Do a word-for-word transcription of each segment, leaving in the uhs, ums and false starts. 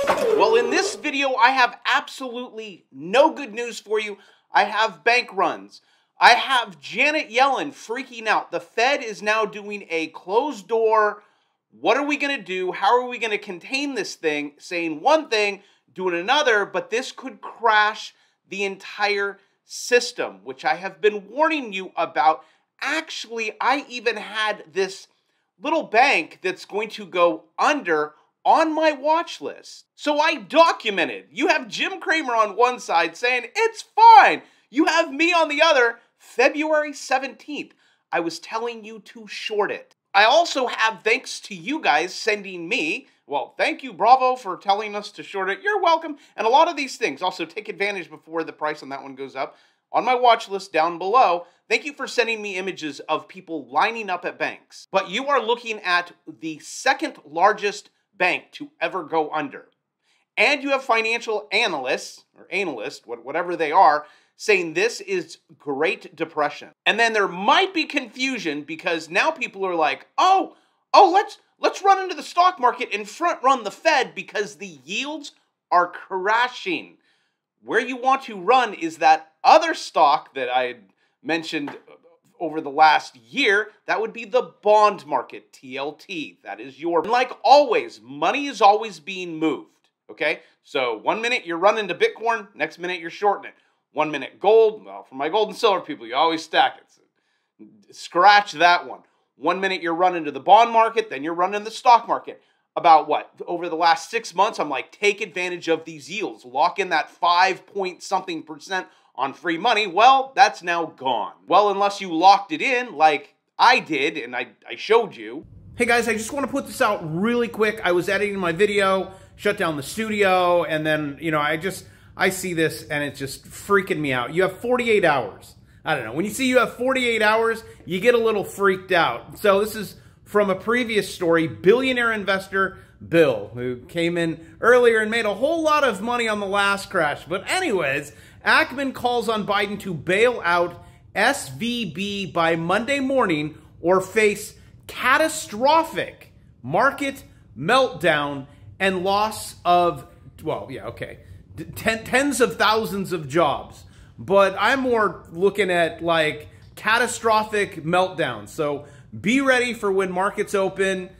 Well, in this video, I have absolutely no good news for you. I have bank runs. I have Janet Yellen freaking out. The Fed is now doing a closed door. What are we going to do? How are we going to contain this thing? Saying one thing, doing another, but this could crash the entire system, which I have been warning you about. Actually, I even had this little bank that's going to go under on my watch list. So I documented. You have Jim Cramer on one side saying, it's fine. You have me on the other. February seventeenth, I was telling you to short it. I also have, thanks to you guys sending me, well, thank you, Bravo, for telling us to short it. You're welcome. And a lot of these things, also take advantage before the price on that one goes up. On my watch list down below, thank you for sending me images of people lining up at banks. But you are looking at the second largest bank to ever go under. And you have financial analysts, or analysts, whatever they are, saying this is Great Depression. And then there might be confusion because now people are like, oh, oh, let's let's run into the stock market and front run the Fed because the yields are crashing. Where you want to run is that other stock that I had mentioned over the last year. That would be the bond market, T L T. That is your, and like always, money is always being moved, okay? So one minute you're running to Bitcoin, next minute you're shorting it. One minute gold, well, for my gold and silver people, you always stack it. So scratch that one. One minute you're running to the bond market, then you're running the stock market. About what? Over the last six months, I'm like, take advantage of these yields. Lock in that five point something percent on free money. Well, that's now gone. Well, unless you locked it in like I did, and I, I showed you. Hey guys, I just want to put this out really quick. I was editing my video, shut down the studio, and then, you know, I just... I see this and it's just freaking me out. You have forty-eight hours. I don't know. When you see you have forty-eight hours, you get a little freaked out. So this is from a previous story. Billionaire investor Bill, who came in earlier and made a whole lot of money on the last crash. But anyways, Ackman calls on Biden to bail out S V B by Monday morning or face catastrophic market meltdown and loss of, well, yeah, okay. Ten, tens of thousands of jobs, but I'm more looking at like catastrophic meltdown. So be ready for when markets open.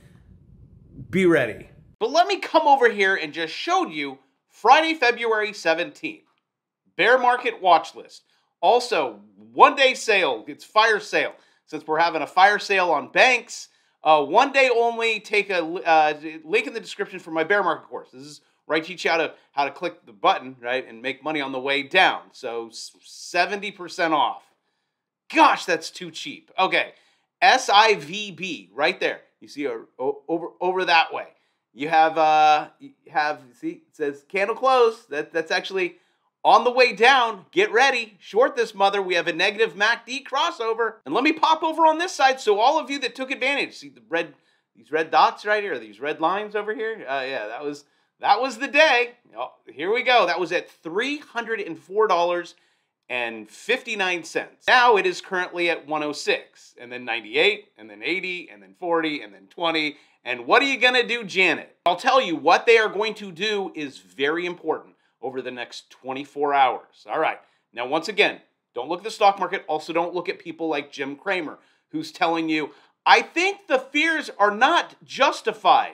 Be ready. But let me come over here and just show you Friday, February seventeenth. Bear market watch list. Also, one day sale. It's fire sale. Since we're having a fire sale on banks, uh, one day only. Take a uh, link in the description for my bear market course. This is where I teach you how to, how to click the button, right, and make money on the way down. So seventy percent off. Gosh, that's too cheap. Okay, S I V B, right there. You see uh, over, over that way. You have, uh, you have, see, it says candle close. That, that's actually on the way down. Get ready. Short this mother. We have a negative M A C D crossover. And let me pop over on this side so all of you that took advantage, see the red, these red dots right here, these red lines over here? Uh, yeah, that was... That was the day. Oh, here we go. That was at three hundred four dollars and fifty-nine cents. Now it is currently at one oh six, and then ninety-eight, and then eighty, and then forty, and then twenty. And what are you going to do, Janet? I'll tell you, what they are going to do is very important over the next twenty-four hours. All right. Now, once again, don't look at the stock market. Also, don't look at people like Jim Cramer, who's telling you, I think the fears are not justified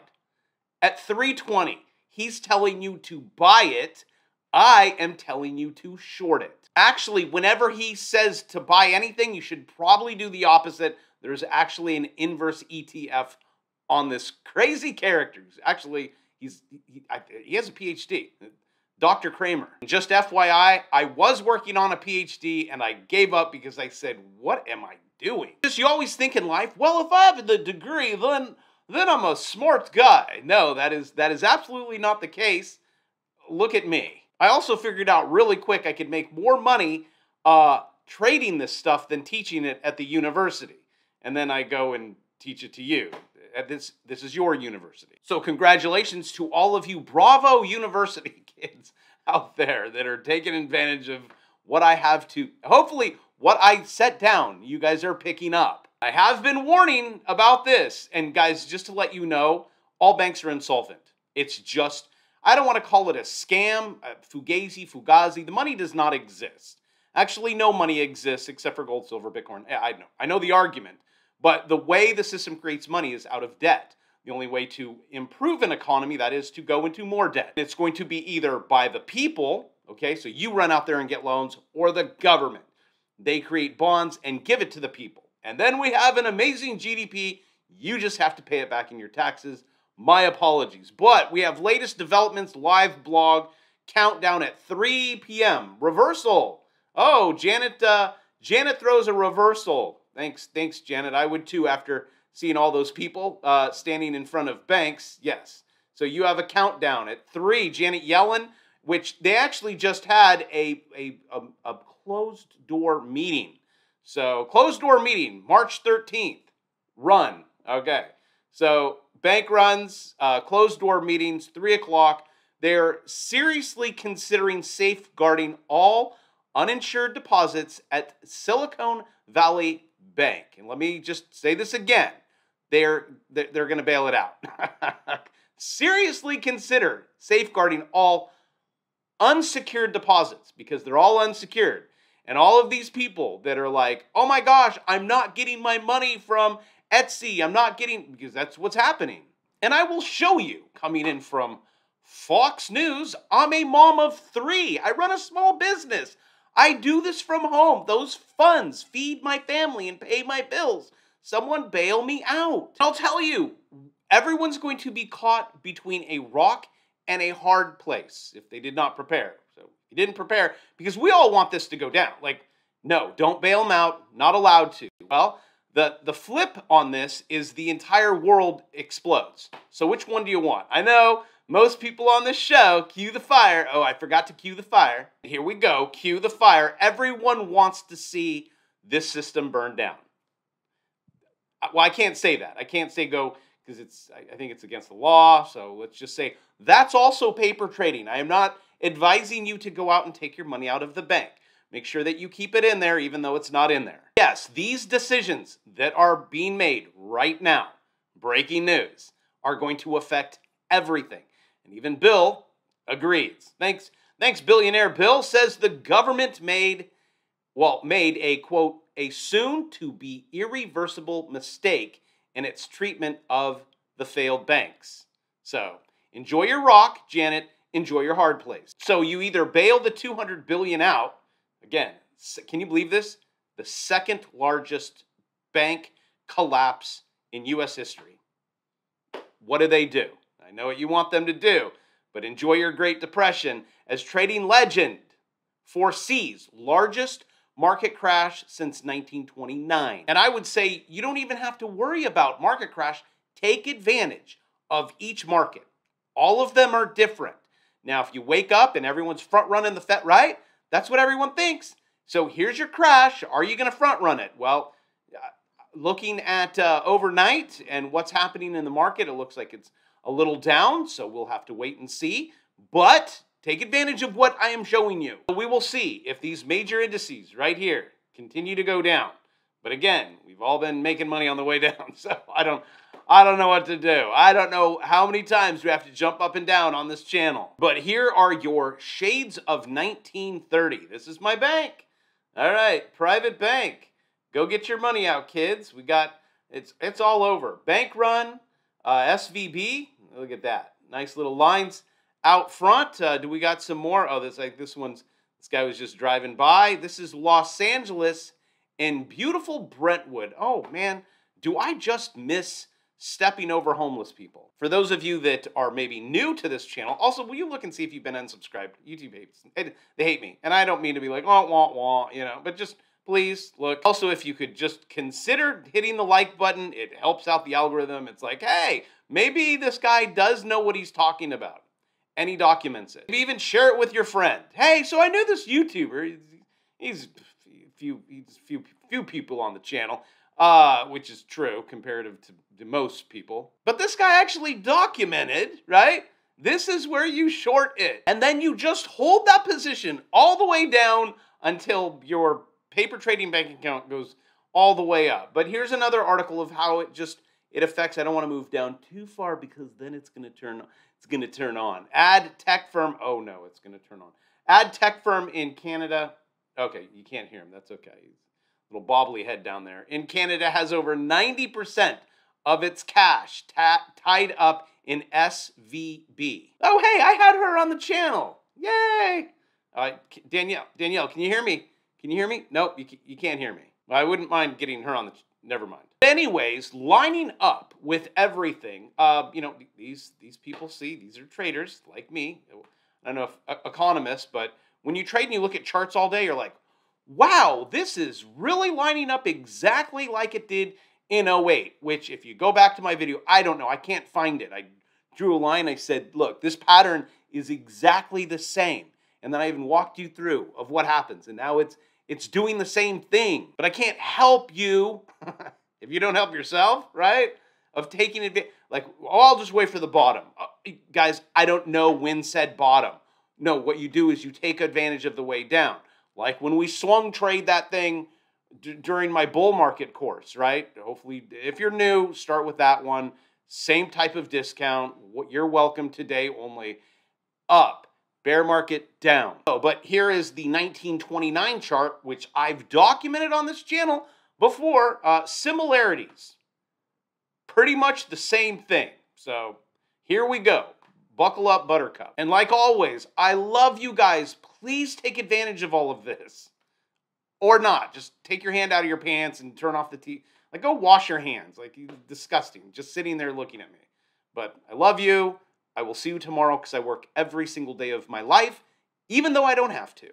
at three twenty. He's telling you to buy it. I am telling you to short it. Actually, whenever he says to buy anything, you should probably do the opposite. There's actually an inverse E T F on this crazy character. Actually, he's he, he has a P H D, Doctor Cramer. Just F Y I, I was working on a P H D and I gave up because I said, what am I doing? Just you always think in life, well, if I have the degree, then... then I'm a smart guy. No, that is that is absolutely not the case. Look at me. I also figured out really quick I could make more money uh, trading this stuff than teaching it at the university. And then I go and teach it to you. This, this is your university. So congratulations to all of you Bravo University kids out there that are taking advantage of what I have to, hopefully what I set down, you guys are picking up. I have been warning about this. And guys, just to let you know, all banks are insolvent. It's just, I don't want to call it a scam, uh, fugazi, fugazi. The money does not exist. Actually, no money exists except for gold, silver, Bitcoin. I know, I know the argument, but the way the system creates money is out of debt. The only way to improve an economy, that is to go into more debt. It's going to be either by the people, okay, so you run out there and get loans, or the government. They create bonds and give it to the people. And then we have an amazing G D P. You just have to pay it back in your taxes. My apologies. But we have latest developments, live blog, countdown at three p m Reversal. Oh, Janet, uh, Janet throws a reversal. Thanks, thanks, Janet. I would too after seeing all those people uh, standing in front of banks. Yes. So you have a countdown at three. Janet Yellen, which they actually just had a, a, a, a closed door meeting. So closed door meeting, March thirteenth, run. Okay. So bank runs, uh, closed door meetings, three o'clock. They're seriously considering safeguarding all uninsured deposits at Silicon Valley Bank. And let me just say this again. They're, they're, they're going to bail it out. Seriously consider safeguarding all unsecured deposits because they're all unsecured. And all of these people that are like, oh my gosh, I'm not getting my money from Etsy. I'm not getting, because that's what's happening. And I will show you, coming in from Fox News, I'm a mom of three. I run a small business. I do this from home. Those funds feed my family and pay my bills. Someone bail me out. I'll tell you, everyone's going to be caught between a rock and a hard place if they did not prepare. So you didn't prepare because we all want this to go down. Like, no, don't bail them out. Not allowed to. Well, the, the flip on this is the entire world explodes. So which one do you want? I know most people on this show, cue the fire. Oh, I forgot to cue the fire. Here we go. Cue the fire. Everyone wants to see this system burn down. Well, I can't say that. I can't say go because it's. I think it's against the law. So let's just say that's also paper trading. I am not advising you to go out and take your money out of the bank. Make sure that you keep it in there even though it's not in there. Yes, these decisions that are being made right now, breaking news, are going to affect everything. And even Bill agrees. Thanks, thanks, billionaire Bill says the government made, well, made a, quote, a soon-to-be irreversible mistake in its treatment of the failed banks. So, enjoy your rock, Janet. Enjoy your hard place. So you either bail the two hundred billion dollars out. Again, can you believe this? The second largest bank collapse in U S history. What do they do? I know what you want them to do, but enjoy your Great Depression as trading legend foresees largest market crash since nineteen twenty-nine. And I would say you don't even have to worry about market crash. Take advantage of each market. All of them are different. Now, if you wake up and everyone's front running the Fed, right? That's what everyone thinks. So here's your crash. Are you going to front run it? Well, uh, looking at uh, overnight and what's happening in the market, it looks like it's a little down. So we'll have to wait and see. But take advantage of what I am showing you. We will see if these major indices right here continue to go down. But again, we've all been making money on the way down. So I don't, I don't know what to do. I don't know how many times we have to jump up and down on this channel. But here are your shades of nineteen thirty. This is my bank. All right, private bank. Go get your money out, kids. We got, it's, it's all over. Bank run, uh, S V B. Look at that. Nice little lines out front. Uh, do we got some more? Oh, this like this one's, this guy was just driving by. This is Los Angeles in beautiful Brentwood. Oh, man, do I just miss stepping over homeless people? For those of you that are maybe new to this channel, also, will you look and see if you've been unsubscribed? YouTube hates, they hate me. And I don't mean to be like, wah, wah, wah, you know, but just please look. Also, if you could just consider hitting the like button, it helps out the algorithm. It's like, hey, maybe this guy does know what he's talking about. And he documents it. Maybe even share it with your friend. Hey, so I knew this YouTuber. He's few, he's few, few people on the channel, uh, which is true comparative to, to most people. But this guy actually documented, right? This is where you short it. And then you just hold that position all the way down until your paper trading bank account goes all the way up. But here's another article of how it just, it affects, I don't want to move down too far because then it's going to turn, it's going to turn on. Add tech firm. Oh, no, it's going to turn on. Add tech firm in Canada. Okay, you can't hear him. That's okay. Little bobbly head down there. In Canada has over ninety percent of its cash ta- tied up in S V B. Oh, hey, I had her on the channel. Yay. Uh, Danielle, Danielle, can you hear me? Can you hear me? Nope, you, you can't hear me. I wouldn't mind getting her on the, never mind. Anyways, lining up with everything, uh, you know, these, these people see, these are traders like me. I don't know if uh, economists, but when you trade and you look at charts all day, you're like, wow, this is really lining up exactly like it did in oh eight, which if you go back to my video, I don't know, I can't find it. I drew a line, I said, look, this pattern is exactly the same. And then I even walked you through of what happens. And now it's it's doing the same thing. But I can't help you if you don't help yourself, right? Of taking advantage. Like, oh, I'll just wait for the bottom. Uh, guys, I don't know when said bottom. No, what you do is you take advantage of the way down. Like when we swung trade that thing d- during my bull market course, right? Hopefully, if you're new, start with that one. Same type of discount. What you're welcome today, only up. Bear market down. Oh, but here is the nineteen twenty-nine chart, which I've documented on this channel before. Uh, similarities. Pretty much the same thing. So here we go. Buckle up, Buttercup. And like always, I love you guys. Please take advantage of all of this. Or not. Just take your hand out of your pants and turn off the T V. Like, go wash your hands. Like, disgusting. Just sitting there looking at me. But I love you. I will see you tomorrow because I work every single day of my life, even though I don't have to.